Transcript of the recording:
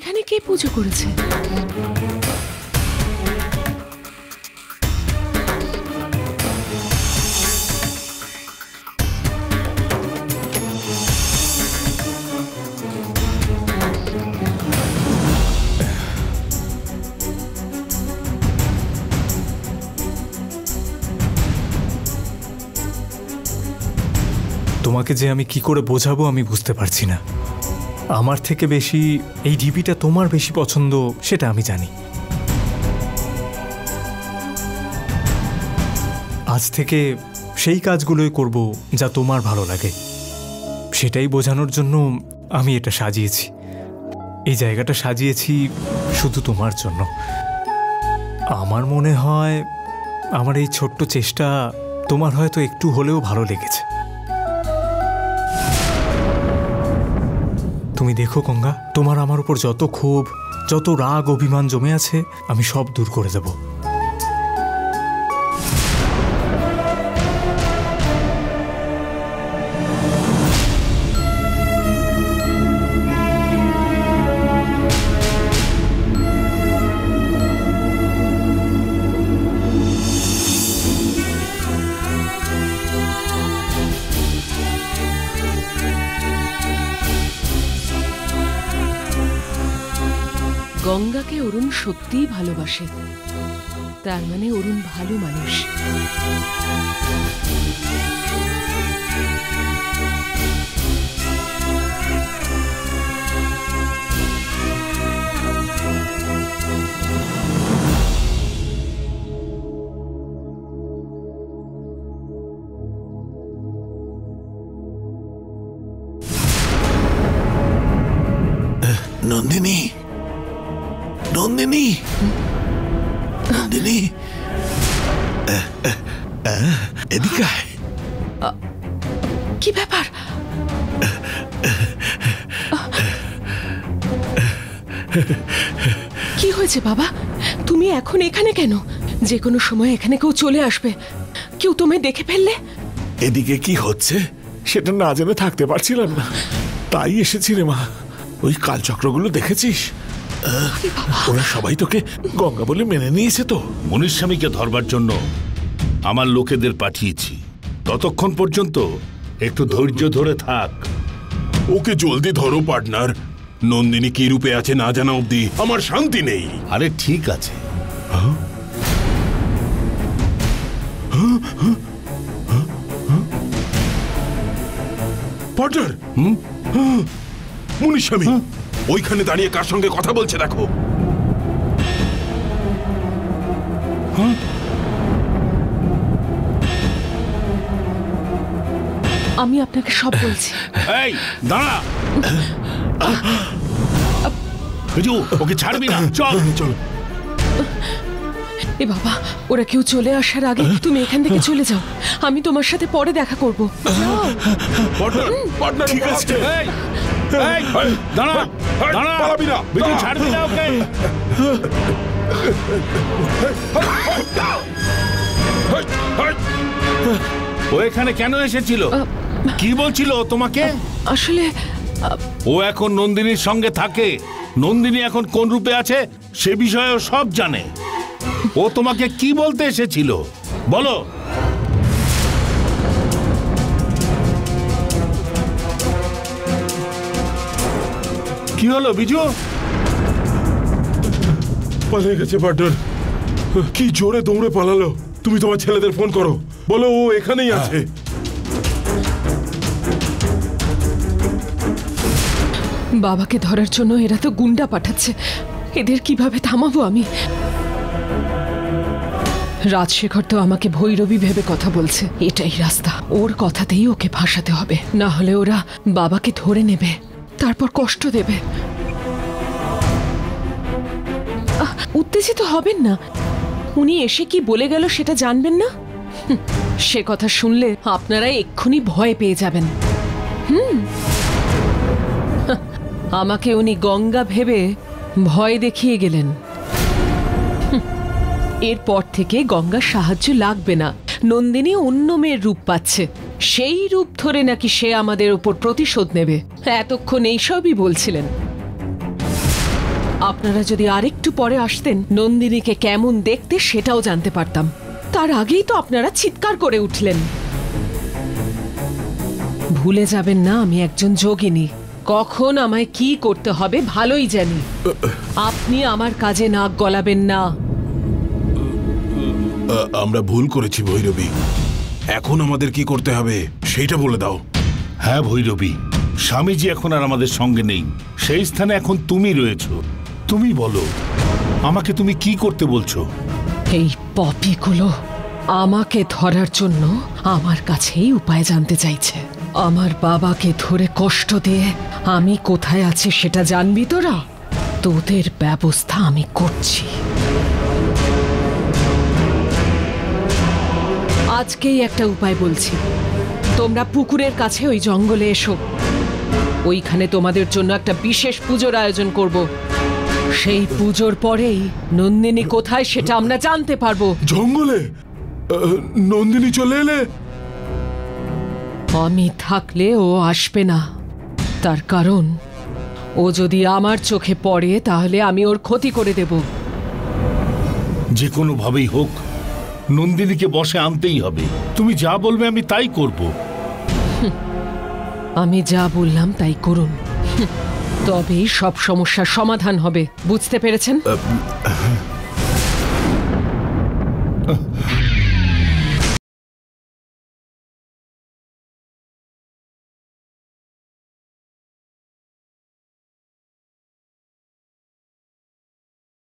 এখানে কে পুজো করেছে? তোমাকে যে আমি কি করে বোঝাবো আমি বুঝতে পারছি না। আমার থেকে বেশি এই ঢিপিটা তোমার বেশি পছন্দ সেটা আমি জানি। আজ থেকে সেই কাজগুলোই করব যা তোমার ভালো লাগে। সেটাই বোঝানোর জন্য আমি এটা সাজিয়েছি। এই জায়গাটা সাজিয়েছি শুধু তোমার জন্য। আমার মনে হয় আমার এই ছোট্ট চেষ্টা তোমার হয়তো একটু হলেও ভালো লেগেছে। তুমি দেখো গঙ্গা, তোমার আমার উপর যত ক্ষোভ, যত রাগ অভিমান জমে আছে আমি সব দূর করে দেব। গঙ্গাকে অরুণ সত্যিই ভালোবাসে, তার মানে অরুণ ভালো মানুষ। নন্দিনী, নন্দিনী, নন্দিনী, এদিকে আয়। কি ব্যাপার? কি হয়েছে বাবা? তুমি এখন এখানে কেন? যে কোনো সময় এখানে কেউ চলে আসবে, কেউ তোমায় দেখে ফেললে। এদিকে কি হচ্ছে সেটা না জেনে থাকতে পারছিলাম না, তাই এসেছি রে মা। ওই কালচক্রগুলো দেখেছিস? ওরা সবাই তোকে গঙ্গা বলে মেনে নিয়েছে তো। মুনিস্বামীকে ধরবার জন্য আমার লোকেদের পাঠিয়েছি। ততক্ষণ পর্যন্ত একটু ধৈর্য ধরে থাক। ওকে জলদি ধরো পার্টনার। নন্দিনী কি রূপে আছে না জানা অবধি আমার শান্তি নেই। আরে ঠিক আছে। পার্টনার, মুনিস্বামী ওইখানে দাঁড়িয়ে কার সঙ্গে কথা বলছে দেখো। আমি আপনাকে সব বলছি। এই দাঁড়া, বিজু ওকে ছাড়বি না, চল চল। এ বাবা, ওরা কেউ চলে আসার আগে তুমি এখান থেকে চলে যাও। আমি তোমার সাথে পরে দেখা করবো। ঠিক আছে। এই দাঁড়া, দাঁড়া, পালাবি না, বিজু ছাড়বি না ওকে। ও এখানে কেন এসেছিল? কি বলছিল তোমাকে? আসলে ও এখন নন্দিনীর সঙ্গে থাকে। নন্দিনী এখন কোন রূপে আছে সে বিষয়ে সব জানে। ও তোমাকে কি বলতে এসেছিল বলো? কি হলো বিজু? পালিয়ে গেছে পার্টনার। কি জোরে দৌড়ে পালালো। তুমি তোমার ছেলেদের ফোন করো, বলো ও এখানেই আছে। বাবাকে ধরার জন্য এরা তো গুন্ডা পাঠাচ্ছে। এদের কিভাবে থামাবো আমি? রাজশেখর তো আমাকে ভৈরবী ভেবে কথা বলছে। এটাই রাস্তা, ওর কথাতেই ওকে ফাঁসাতে হবে, না হলে ওরা বাবাকে ধরে নেবে, তারপর কষ্ট দেবে। উত্তেজিত হবেন না, উনি এসে কি বলে গেল সেটা জানবেন না। সে কথা শুনলে আপনারা এক্ষুনি ভয় পেয়ে যাবেন। আমাকে উনি গঙ্গা ভেবে ভয় দেখিয়ে গেলেন। এরপর থেকে গঙ্গার সাহায্য লাগবে না। নন্দিনী অন্য মেয়ের রূপ পাচ্ছে, সেই রূপ ধরে নাকি সে আমাদের উপর প্রতিশোধ নেবে। এতক্ষণ এইসবই বলছিলেন। আপনারা যদি আরেকটু পরে আসতেন নন্দিনীকে কেমন দেখতে সেটাও জানতে পারতাম। তার আগেই তো আপনারা চিৎকার করে উঠলেন। ভুলে যাবেন না আমি একজন যোগিনী, কখন আমায় কি করতে হবে ভালোই জানি। আপনি আমার কাজে নাক গলাবেন না। আমরা ভুল করেছি ভৈরবী, এখন আমাদের কি করতে হবে সেইটা বলে দাও। হ্যাঁ ভৈরবী, স্বামীজি এখন আর আমাদের সঙ্গে নেই, সেই স্থানে এখন তুমি রয়েছো। তুমি বলো আমাকে তুমি কি করতে বলছো? এই পপিগুলো আমাকে ধরার জন্য আমার কাছেই উপায় জানতে চাইছে। আমার বাবাকে ধরে কষ্ট দিয়ে আমি কোথায় আছি সেটা জানবি তোরা? তোদের ব্যবস্থা আমি করছি। আজকেই একটা উপায় বলছি, তোমরা পুকুরের কাছে ওই জঙ্গলে এসো। ওইখানে তোমাদের জন্য একটা বিশেষ পুজোর আয়োজন করব। সেই পুজোর পরেই নন্দিনী কোথায় সেটা আমরা জানতে পারবো। জঙ্গলে নন্দিনী চলে এলে? আমি থাকলে ও আসবে না, তার কারণ ও যদি আমার চোখে পড়ে তাহলে আমি ওর ক্ষতি করে দেব। যে কোনো ভাবেই হোক নন্দিনীকে বসে আনতেই হবে। তুমি যা বলবে আমি তাই করব। আমি যা বললাম তাই করুন, তবেই সব সমস্যার সমাধান হবে। বুঝতে পেরেছেন?